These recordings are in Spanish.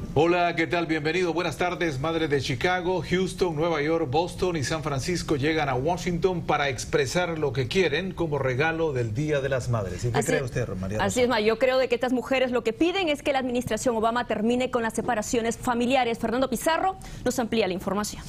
Hola, ¿qué tal? Bienvenido. Buenas tardes. Madres de Chicago, Houston, Nueva York, Boston y San Francisco llegan a Washington para expresar lo que quieren como regalo del Día de las Madres. ¿Y qué cree usted, María? Así es, Ma. Yo creo de que estas mujeres lo que piden es que la administración Obama termine con las separaciones familiares. Fernando Pizarro nos amplía la información.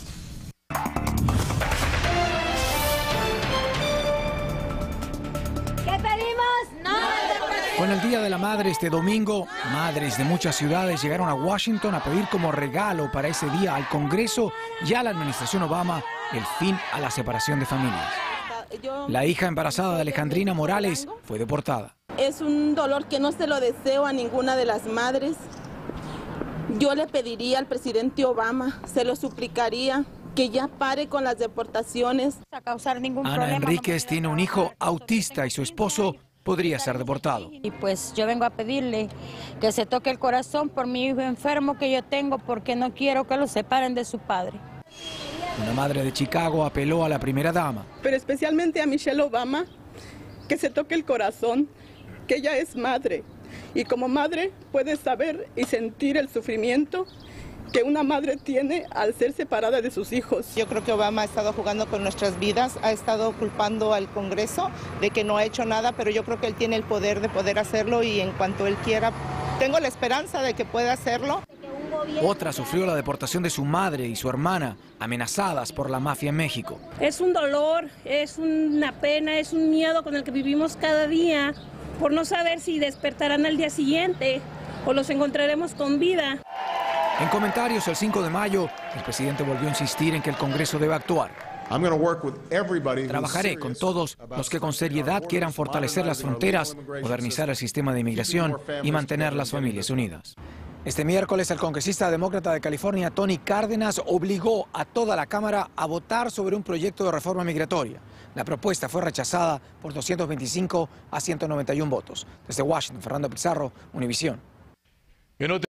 ¿Qué pedimos? ¡No! Con el Día de la Madre este domingo, madres de muchas ciudades llegaron a Washington a pedir como regalo para ese día al Congreso y a la administración Obama el fin a la separación de familias. La hija embarazada de Alejandrina Morales fue deportada. Es un dolor que no se lo deseo a ninguna de las madres. Yo le pediría al presidente Obama, se lo suplicaría, que ya pare con las deportaciones. A causar ningún Ana problema. Enríquez tiene un hijo autista y su esposo podría ser deportado. Y pues yo vengo a pedirle que se toque el corazón por mi hijo enfermo que yo tengo, porque no quiero que lo separen de su padre. Una madre de Chicago apeló a la primera dama. Pero especialmente a Michelle Obama, que se toque el corazón, que ella es madre. Y como madre puede saber y sentir el sufrimiento que una madre tiene al ser separada de sus hijos. Yo creo que Obama ha estado jugando con nuestras vidas, ha estado culpando al Congreso de que no ha hecho nada, pero yo creo que él tiene el poder de poder hacerlo y en cuanto él quiera, tengo la esperanza de que pueda hacerlo. Otra sufrió la deportación de su madre y su hermana, amenazadas por la mafia en México. Es un dolor, es una pena, es un miedo con el que vivimos cada día por no saber si despertarán al día siguiente o los encontraremos con vida. En comentarios el 5 de mayo, el presidente volvió a insistir en que el Congreso debe actuar. Trabajaré con todos los que con seriedad quieran fortalecer las fronteras, modernizar el sistema de inmigración y mantener las familias unidas. Este miércoles, el congresista demócrata de California, Tony Cárdenas, obligó a toda la Cámara a votar sobre un proyecto de reforma migratoria. La propuesta fue rechazada por 225 a 191 votos. Desde Washington, Fernando Pizarro, Univisión.